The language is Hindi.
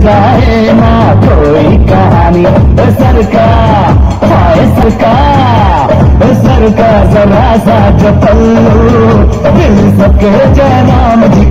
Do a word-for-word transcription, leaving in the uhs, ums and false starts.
जाए ना कोई कहानी। सरकार हाय सरकार, सरकार जरा सा जो पल्लू दिल सबके जय राम जी